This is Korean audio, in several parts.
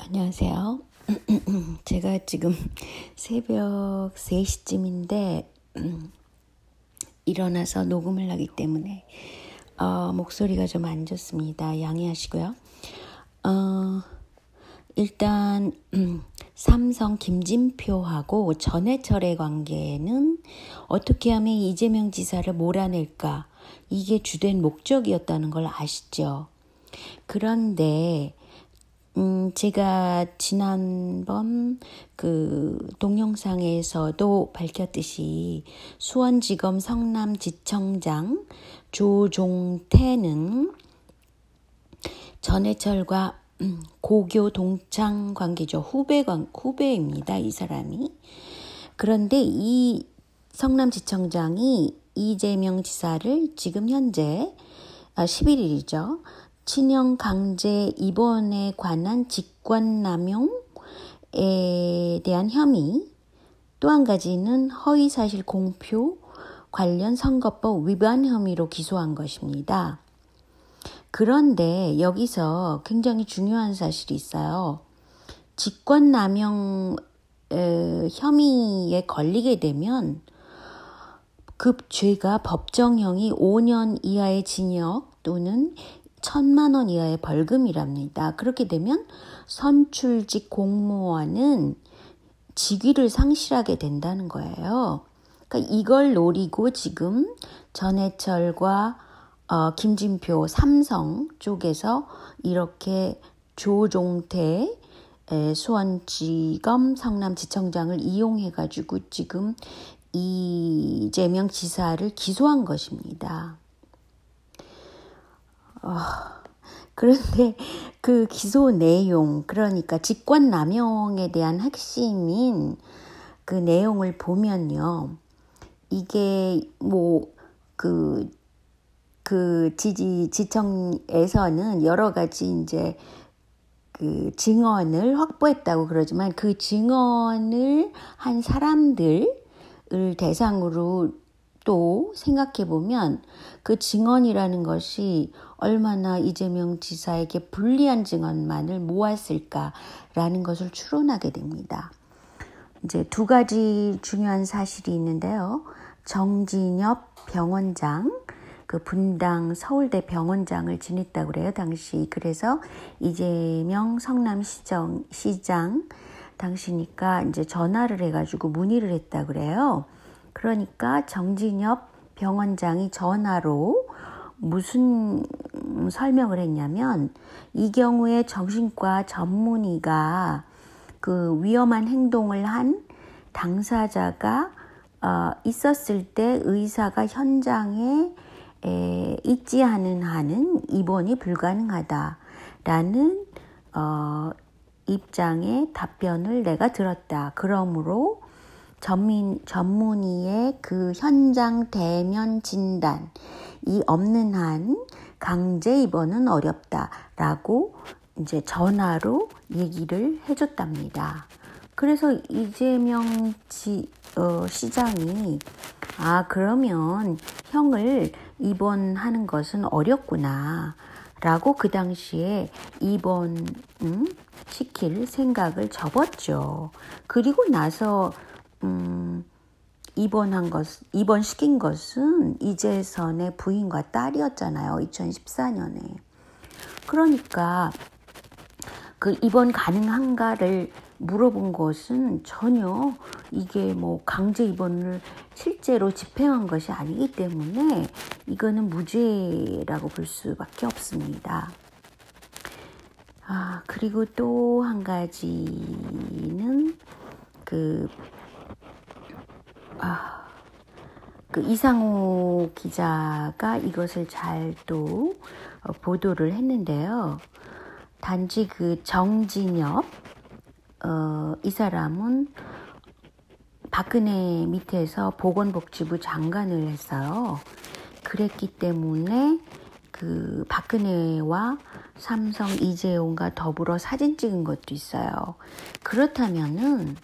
안녕하세요. 제가 지금 새벽 3시쯤인데 일어나서 녹음을 하기 때문에 목소리가 좀 안 좋습니다. 양해하시고요. 일단 삼성 김진표하고 전해철의 관계는 어떻게 하면 이재명 지사를 몰아낼까, 이게 주된 목적이었다는 걸 아시죠? 그런데 제가 지난번 동영상에서도 밝혔듯이 수원지검 성남지청장 조종태는 전해철과 고교 동창 관계죠. 후배입니다. 이 사람이. 그런데 이 성남지청장이 이재명 지사를 지금 현재 11일이죠. 친형 강제 입원에 관한 직권남용에 대한 혐의, 또 한 가지는 허위사실 공표 관련 선거법 위반 혐의로 기소한 것입니다. 그런데 여기서 굉장히 중요한 사실이 있어요. 직권남용 혐의에 걸리게 되면 그 죄가 법정형이 5년 이하의 징역 또는 1,000만 원 이하의 벌금이랍니다. 그렇게 되면 선출직 공무원은 직위를 상실하게 된다는 거예요. 그러니까 이걸 노리고 지금 전해철과 김진표 삼성 쪽에서 이렇게 조종태 수원지검 성남지청장을 이용해가지고 지금 이재명 지사를 기소한 것입니다. 그런데 그 기소 내용, 그러니까 직권남용에 대한 핵심인 그 내용을 보면요, 이게 지청에서는 여러 가지 이제 그 증언을 확보했다고 그러지만 그 증언을 한 사람들을 대상으로 또 생각해보면 그 증언이라는 것이 얼마나 이재명 지사에게 불리한 증언만을 모았을까라는 것을 추론하게 됩니다. 이제 두 가지 중요한 사실이 있는데요. 정진엽 병원장, 그 분당 서울대 병원장을 지냈다고 그래요, 당시. 그래서 이재명 성남시장 당시니까 이제 전화를 해가지고 문의를 했다고 그래요. 그러니까 정진엽 병원장이 전화로 무슨 설명을 했냐면, 이 경우에 정신과 전문의가 그 위험한 행동을 한 당사자가 있었을 때 의사가 현장에 있지 않은 한은 입원이 불가능하다라는 입장의 답변을 내가 들었다. 그러므로 전문의의 그 현장 대면 진단이 없는 한 강제 입원은 어렵다라고 이제 전화로 얘기를 해줬답니다. 그래서 이재명 시장이 그러면 형을 입원하는 것은 어렵구나 라고 그 당시에 입원 시킬 생각을 접었죠. 그리고 나서 입원시킨 것은 이재선의 부인과 딸이었잖아요. 2014년에. 그러니까 그 입원 가능한가를 물어본 것은 전혀 이게 강제 입원을 실제로 집행한 것이 아니기 때문에 이거는 무죄라고 볼 수밖에 없습니다. 그리고 또 한 가지는 그 이상호 기자가 이것을 잘 또 보도를 했는데요. 단지 그 정진엽 이 사람은 박근혜 밑에서 보건복지부 장관을 했어요. 그랬기 때문에 그 박근혜와 삼성 이재용과 더불어 사진 찍은 것도 있어요. 그렇다면은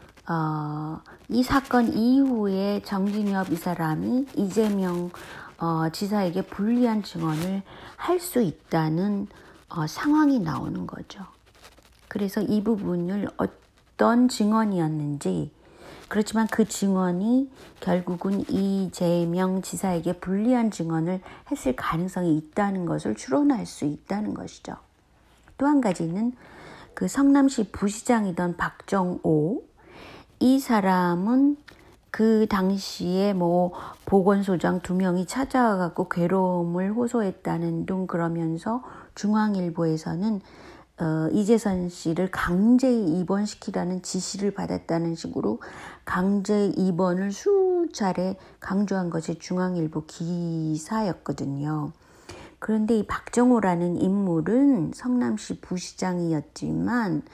이 사건 이후에 정진엽 이 사람이 이재명 지사에게 불리한 증언을 할 수 있다는 상황이 나오는 거죠. 그래서 이 부분을 어떤 증언이었는지, 그렇지만 그 증언이 결국은 이재명 지사에게 불리한 증언을 했을 가능성이 있다는 것을 추론할 수 있다는 것이죠. 또 한 가지는 그 성남시 부시장이던 박정호, 이 사람은 그 당시에 뭐 보건소장 2명이 찾아와갖고 괴로움을 호소했다는 둥 그러면서 중앙일보에서는 이재선 씨를 강제 입원시키라는 지시를 받았다는 식으로 강제 입원을 수차례 강조한 것이 중앙일보 기사였거든요. 그런데 이 박정호라는 인물은 성남시 부시장이었지만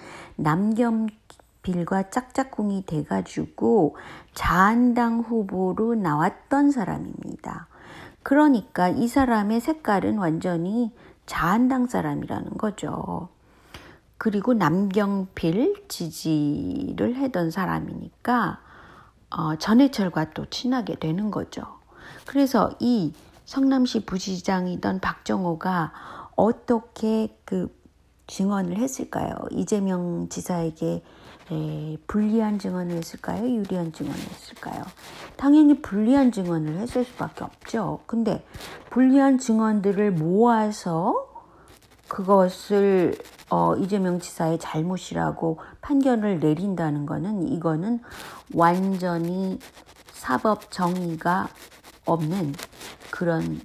남경필과 짝짝꿍이 돼가지고 자한당 후보로 나왔던 사람입니다. 그러니까 이 사람의 색깔은 완전히 자한당 사람이라는 거죠. 그리고 남경필 지지를 하던 사람이니까 전해철과 또 친하게 되는 거죠. 그래서 이 성남시 부시장이던 박정호가 어떻게 그 증언을 했을까요? 이재명 지사에게 불리한 증언을 했을까요? 유리한 증언을 했을까요? 당연히 불리한 증언을 했을 수밖에 없죠. 근데 불리한 증언들을 모아서 그것을 이재명 지사의 잘못이라고 판결을 내린다는 거는, 이거는 완전히 사법 정의가 없는 그런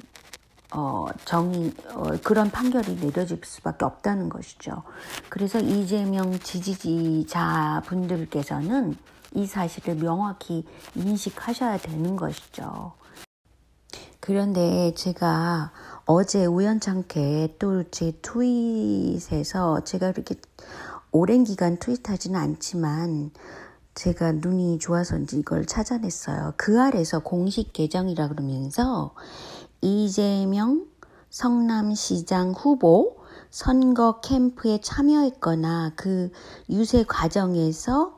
그런 판결이 내려질 수밖에 없다는 것이죠. 그래서 이재명 지지자분들께서는 이 사실을 명확히 인식하셔야 되는 것이죠. 그런데 제가 어제 우연찮게 또 제 트윗에서, 제가 그렇게 오랜 기간 트윗하지는 않지만 제가 눈이 좋아서인지 이걸 찾아냈어요. 그 아래서 공식 계정이라 그러면서 이재명 성남시장 후보 선거 캠프에 참여했거나 그 유세 과정에서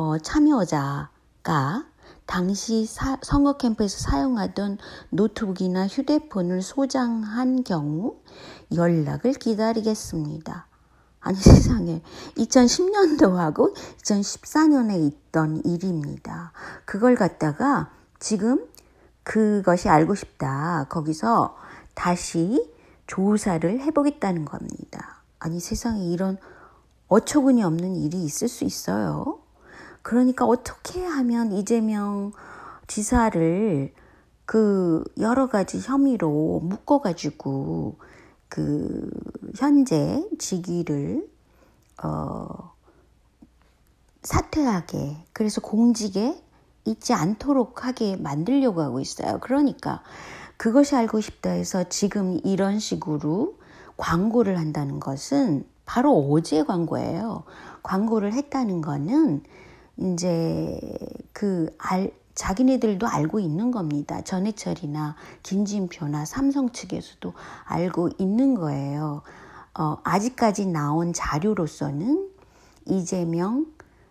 참여자가 당시 선거 캠프에서 사용하던 노트북이나 휴대폰을 소장한 경우 연락을 기다리겠습니다. 아니 세상에, 2010년도하고 2014년에 있던 일입니다. 그걸 갖다가 지금 그것이 알고 싶다, 거기서 다시 조사를 해보겠다는 겁니다. 아니 세상에, 이런 어처구니 없는 일이 있을 수 있어요. 그러니까 어떻게 하면 이재명 지사를 그 여러 가지 혐의로 묶어가지고 그 현재 직위를 사퇴하게, 그래서 공직에 있지 않도록 하게 만들려고 하고 있어요. 그러니까 그것이 알고 싶다 해서 지금 이런 식으로 광고를 한다는 것은 바로 어제 광고예요. 광고를 했다는 거는 이제 자기네들도 알고 있는 겁니다. 전해철이나 김진표나 삼성 측에서도 알고 있는 거예요. 아직까지 나온 자료로서는 이재명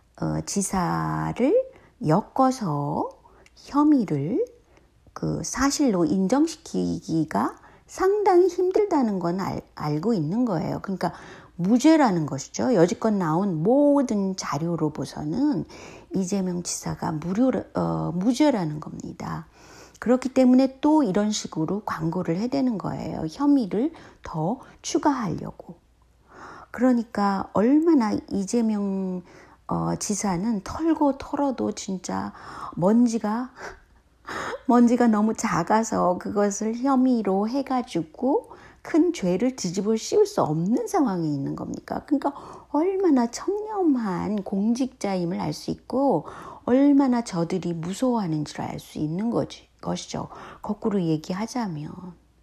지사를 엮어서 혐의를 그 사실로 인정시키기가 상당히 힘들다는 건 알고 있는 거예요. 그러니까 무죄라는 것이죠. 여지껏 나온 모든 자료로 보서는 이재명 지사가 무죄라는 겁니다. 그렇기 때문에 또 이런 식으로 광고를 해대는 거예요. 혐의를 더 추가하려고. 그러니까 얼마나 이재명 지사는 털고 털어도 진짜 먼지가 너무 작아서 그것을 혐의로 해가지고 큰 죄를 뒤집어 씌울 수 없는 상황에 있는 겁니까? 그러니까 얼마나 청렴한 공직자임을 알 수 있고 얼마나 저들이 무서워하는지를 알 수 있는 것이죠. 거꾸로 얘기하자면.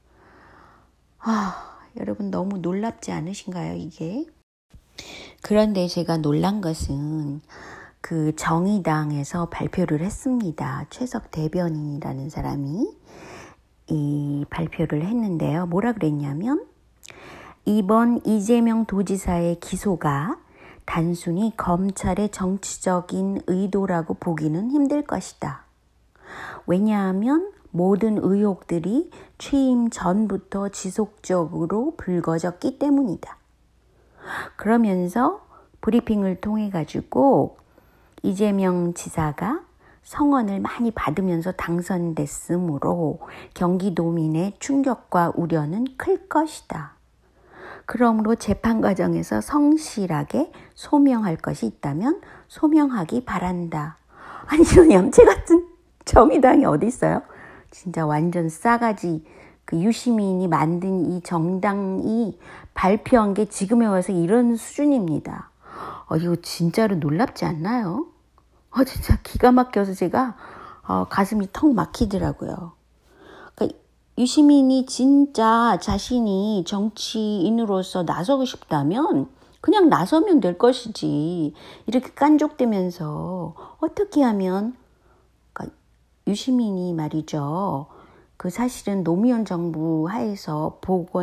여러분 너무 놀랍지 않으신가요, 이게? 그런데 제가 놀란 것은 그 정의당에서 발표를 했습니다. 최석 대변인이라는 사람이 이 발표를 했는데요. 뭐라 그랬냐면, 이번 이재명 도지사의 기소가 단순히 검찰의 정치적인 의도라고 보기는 힘들 것이다. 왜냐하면 모든 의혹들이 취임 전부터 지속적으로 불거졌기 때문이다. 그러면서 브리핑을 통해 가지고 이재명 지사가 성원을 많이 받으면서 당선됐으므로 경기도민의 충격과 우려는 클 것이다. 그러므로 재판 과정에서 성실하게 소명할 것이 있다면 소명하기 바란다. 아니 이런 얌체 같은 정의당이 어디 있어요? 진짜 완전 싸가지. 그 유시민이 만든 이 정당이 발표한 게 지금에 와서 이런 수준입니다. 이거 진짜로 놀랍지 않나요? 진짜 기가 막혀서 제가 가슴이 턱 막히더라고요. 그러니까 유시민이 진짜 자신이 정치인으로서 나서고 싶다면 그냥 나서면 될 것이지. 이렇게 깐족대면서 어떻게 하면, 그러니까 유시민이 말이죠. 그 사실은 노무현 정부 하에서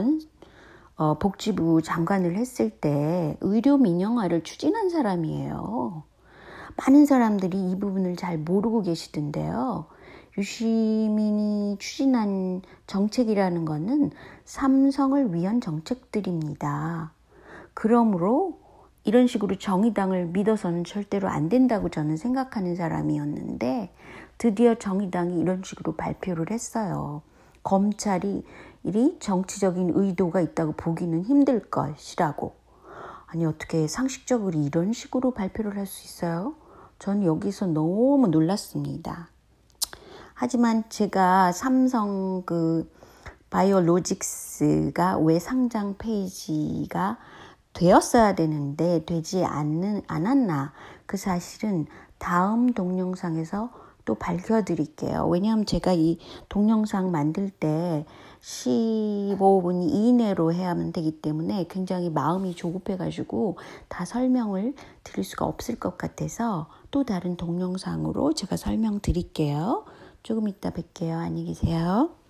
복지부 장관을 했을 때 의료 민영화를 추진한 사람이에요. 많은 사람들이 이 부분을 잘 모르고 계시던데요. 유시민이 추진한 정책이라는 것은 삼성을 위한 정책들입니다. 그러므로 이런 식으로 정의당을 믿어서는 절대로 안 된다고 저는 생각하는 사람이었는데 드디어 정의당이 이런 식으로 발표를 했어요. 검찰이 이 정치적인 의도가 있다고 보기는 힘들 것이라고. 아니 어떻게 상식적으로 이런 식으로 발표를 할 수 있어요? 전 여기서 너무 놀랐습니다. 하지만 제가 삼성 그 바이오로직스가 왜 상장 페이지가 되었어야 되는데 되지 않았나 그 사실은 다음 동영상에서 또 밝혀드릴게요. 왜냐하면 제가 이 동영상 만들 때 15분 이내로 해야만 되기 때문에 굉장히 마음이 조급해가지고 다 설명을 드릴 수가 없을 것 같아서 또 다른 동영상으로 제가 설명드릴게요. 조금 이따 뵐게요. 안녕히 계세요.